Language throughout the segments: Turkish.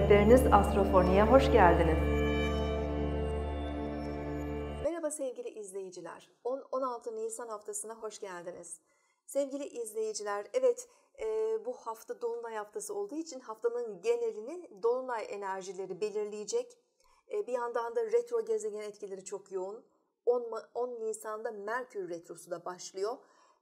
Rehberiniz Astrofoni'ye hoş geldiniz. Merhaba sevgili izleyiciler. 10-16 Nisan haftasına hoş geldiniz. Sevgili izleyiciler, evet bu hafta Dolunay haftası olduğu için haftanın genelini Dolunay enerjileri belirleyecek. Bir yandan da retro gezegen etkileri çok yoğun. 10 Nisan'da Merkür retrosu da başlıyor.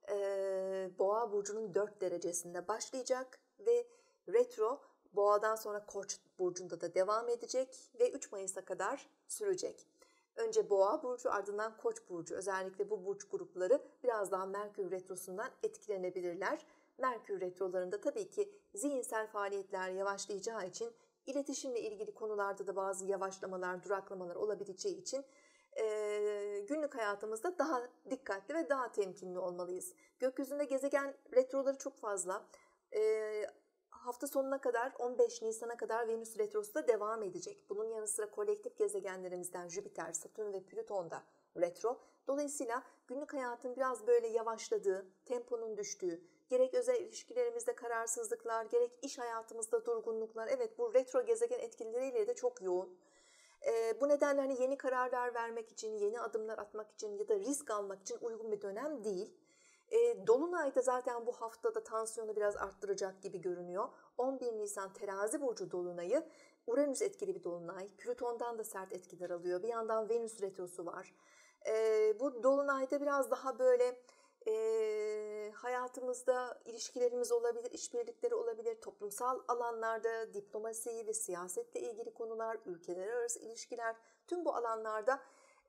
Boğa burcunun 4 derecesinde başlayacak ve retro Boğadan sonra Koç burcunda da devam edecek ve 3 Mayıs'a kadar sürecek. Önce Boğa burcu, ardından Koç burcu. Özellikle bu burç grupları biraz daha Merkür retrosundan etkilenebilirler. Merkür retrolarında tabii ki zihinsel faaliyetler yavaşlayacağı için, iletişimle ilgili konularda da bazı yavaşlamalar, duraklamalar olabileceği için günlük hayatımızda daha dikkatli ve daha temkinli olmalıyız. Gökyüzünde gezegen retroları çok fazla. Hafta sonuna kadar, 15 Nisan'a kadar Venüs retrosu da devam edecek. Bunun yanı sıra kolektif gezegenlerimizden Jüpiter, Satürn ve Plüton da retro. Dolayısıyla günlük hayatın biraz böyle yavaşladığı, temponun düştüğü, gerek özel ilişkilerimizde kararsızlıklar, gerek iş hayatımızda durgunluklar, evet bu retro gezegen etkileriyle de çok yoğun. Bu nedenle hani yeni kararlar vermek için, yeni adımlar atmak için ya da risk almak için uygun bir dönem değil. Dolunay da zaten bu haftada tansiyonu biraz arttıracak gibi görünüyor. 11 Nisan Terazi burcu dolunayı Uranüs etkili bir dolunay. Plüton'dan da sert etkiler alıyor. Bir yandan Venüs retrosu var. Bu dolunayda biraz daha böyle hayatımızda ilişkilerimiz olabilir, işbirlikleri olabilir, toplumsal alanlarda diplomasi ve siyasetle ilgili konular, ülkeler arası ilişkiler, tüm bu alanlarda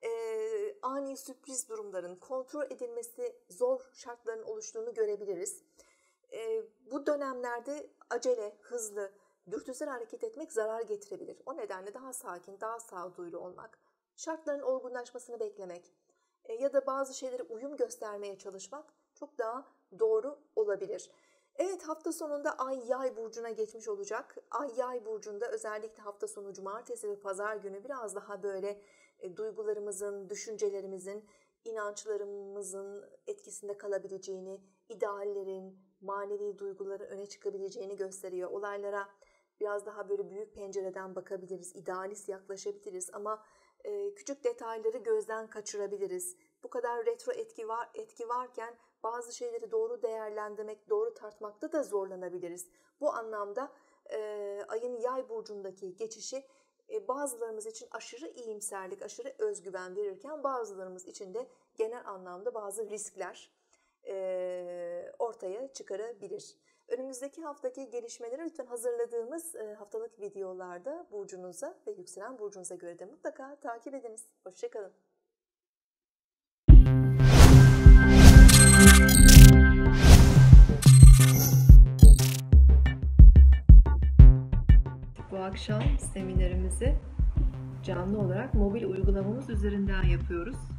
ani sürpriz durumların kontrol edilmesi zor şartların oluştuğunu görebiliriz. Bu dönemlerde acele, hızlı, dürtüsel hareket etmek zarar getirebilir. O nedenle daha sakin, daha sağduyulu olmak, şartların olgunlaşmasını beklemek ya da bazı şeylere uyum göstermeye çalışmak çok daha doğru olabilir. Evet, hafta sonunda Ay Yay burcuna geçmiş olacak. Ay Yay burcunda özellikle hafta sonu cumartesi ve pazar günü biraz daha böyle duygularımızın, düşüncelerimizin, inançlarımızın etkisinde kalabileceğini, ideallerin, manevi duyguların öne çıkabileceğini gösteriyor. Olaylara biraz daha böyle büyük pencereden bakabiliriz, idealist yaklaşabiliriz ama küçük detayları gözden kaçırabiliriz. Bu kadar retro etki varken bazı şeyleri doğru değerlendirmek, doğru tartmakta da zorlanabiliriz. Bu anlamda ayın Yay burcundaki geçişi bazılarımız için aşırı iyimserlik, aşırı özgüven verirken bazılarımız için de genel anlamda bazı riskler ortaya çıkarabilir. Önümüzdeki haftaki gelişmeleri lütfen hazırladığımız haftalık videolarda burcunuza ve yükselen burcunuza göre de mutlaka takip ediniz. Hoşça kalın. Bu akşam seminerimizi canlı olarak mobil uygulamamız üzerinden yapıyoruz.